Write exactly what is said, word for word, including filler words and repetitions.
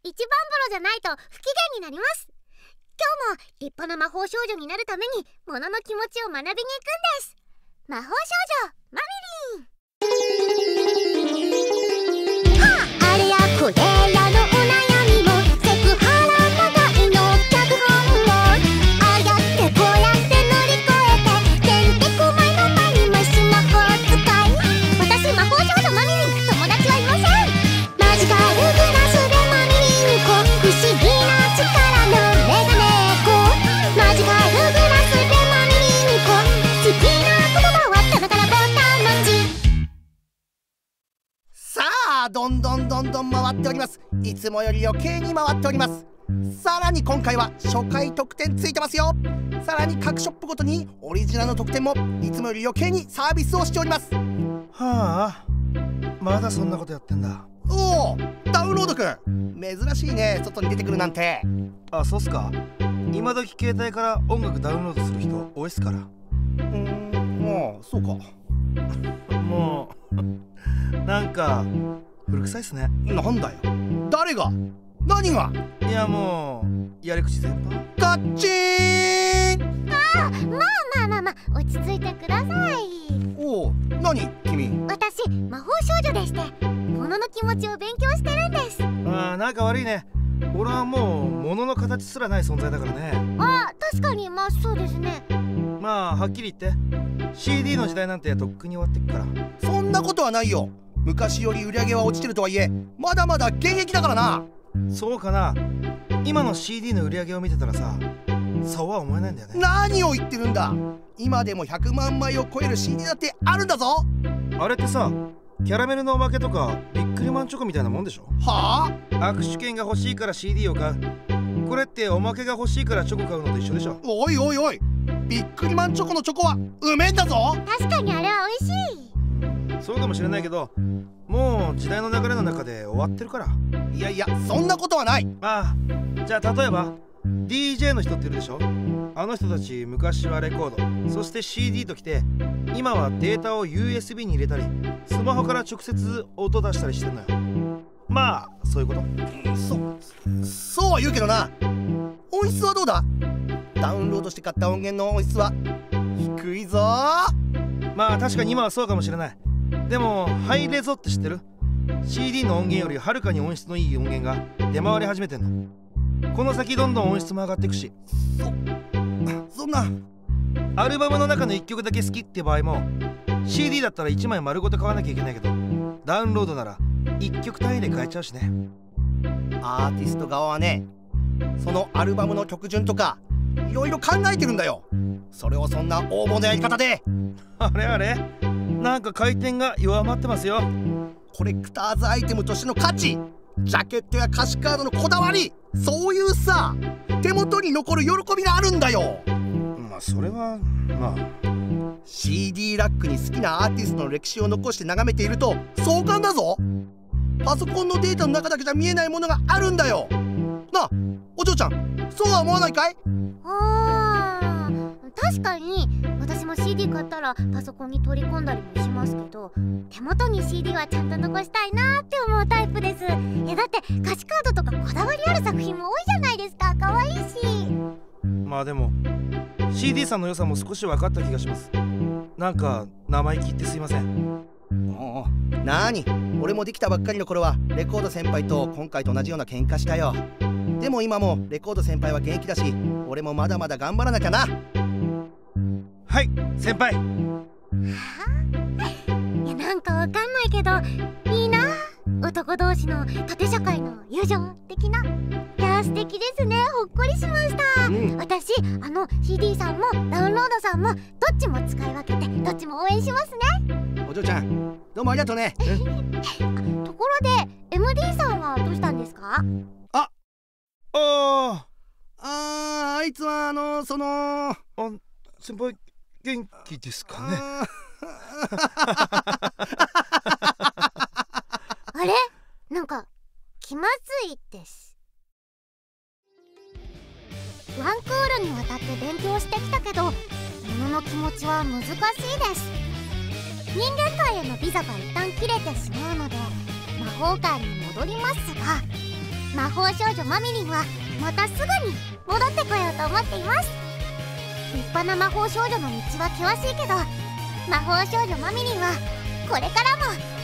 一番風呂じゃないと不機嫌になります。今日も立派な魔法少女になるためにものの気持ちを学びに行くんです。魔法少女マミリン。はあ、あれやこれやのお悩みもセクハラ長いの脚本をああやってこうやって乗り越えててんてこまいのまにまスマホ使い。私魔法少女マミリン、友達はいません。マジカルグラスでマミリンコ、不思議な力のメガネコ。マジカルグラスでマミリンコ、好きな言葉は棚からボタン文字。 さあ、どんどんどんどん回っております。いつもより余計に回っております。さらに今回は初回特典ついてますよ。さらに各ショップごとにオリジナルの特典もいつもより余計にサービスをしております。 はあ、まだそんなことやってんだ。 おお、ダウンロードくん珍しいね、外に出てくるなんて。 あ、そうっすか。今時携帯から音楽ダウンロードする人多いっすから。 うーん、まあそうか。 もうなんか古臭いっすね。 なんだよ、誰が何が。 いや、もうやり口全般。 カッチーン。 ああ、まあまあまあまあ、落ち着いてください。 おお、何君。 私魔法少女でして、ものの気持ちを勉強してるんです。 ああ、なんか悪いね。俺はもう物の形すらない存在だからね。 ああ、確かに、まあそうですね。 まあはっきり言って シーディー の時代なんてとっくに終わってっから。 そんなことはないよ。昔より売り上げは落ちてるとはいえ、まだまだ現役だからな。 そうかな。今の シーディー の売り上げを見てたらさ、そうは思えないんだよね。 何を言ってるんだ。今でもひゃくまんまいを超える シーディー だってあるんだぞ。 あれってさ、キャラメルのおまけとかビックリマンチョコみたいなもんでしょ。 はあ。 握手券が欲しいから シーディー を買う。これっておまけが欲しいからチョコ買うのと一緒でしょ。 おいおいおい、ビックリマンチョコのチョコはうめえんだぞ。 確かにあれは美味しい。 そうかもしれないけど、もう時代の流れの中で終わってるから。 いやいや、そんなことはない。 ああ、じゃあ例えば ディージェー の人っているでしょ。あの人たち昔はレコード、そして シーディー ときて、今はデータを ユーエスビー に入れたりスマホから直接音出したりしてんのよ。まあそういうこと。 そそうは言うけどな、音質はどうだ。ダウンロードして買った音源の音質は低いぞ。 まあ確かに今はそうかもしれない。でもハイレゾって知ってる？ シーディー の音源よりはるかに音質のいい音源が出回り始めてんの。この先どんどん音質も上がっていくし。 そそんな。 アルバムの中のいっきょくだけ好きって場合も シーディー だったらいちまい丸ごと買わなきゃいけないけど、ダウンロードならいっきょく単位で買えちゃうしね。 アーティスト側はね、そのアルバムの曲順とかいろいろ考えてるんだよ。それをそんな応募のやり方で。 あれあれ、なんか回転が弱まってますよ。 コレクターズアイテムとしての価値、ジャケットや歌詞カードのこだわり、そういうさ、手元に残る喜びがあるんだよ。 まあそれはまあシーディー ラックに好きなアーティストの歴史を残して眺めていると壮観だぞ。パソコンのデータの中だけじゃ見えないものがあるんだよ。なあ、お嬢ちゃん、そうは思わないかい？ あー、確かに私も シーディー 買ったらパソコンに取り込んだりもしますけど、手元に シーディー はちゃんと残したいなって思うタイプです。いやだって歌詞カードとかこだわりある作品も多いじゃないですか。可愛いし。 まあでも シーディー さんの良さも少し分かった気がします。なんか生意気言ってすいません。 おお、なーに、俺もできたばっかりの頃はレコード先輩と今回と同じような喧嘩したよ。でも今もレコード先輩は現役だし、俺もまだまだ頑張らなきゃな。 はい、先輩。 いや、なんかわかんないけどいいな、男同士の縦社会の友情的な。いや素敵ですね。ほっこりしました、うん、私あの シーディー さんもダウンロードさんもどっちも使い分けてどっちも応援しますね。 お嬢ちゃん、どうもありがとうね。 ところで エムディー さんはどうしたんですか？ あああ、あいつはあのそのあ、 先輩元気ですかね。 あれ、なんか気まずいです。ワンクールにわたって勉強してきたけど、ものの気持ちは難しいです。人間界へのビザが一旦切れてしまうので魔法界に戻りますが、 魔法少女マミリンはまたすぐに戻ってこようと思っています。立派な魔法少女の道は険しいけど、魔法少女マミリンはこれからも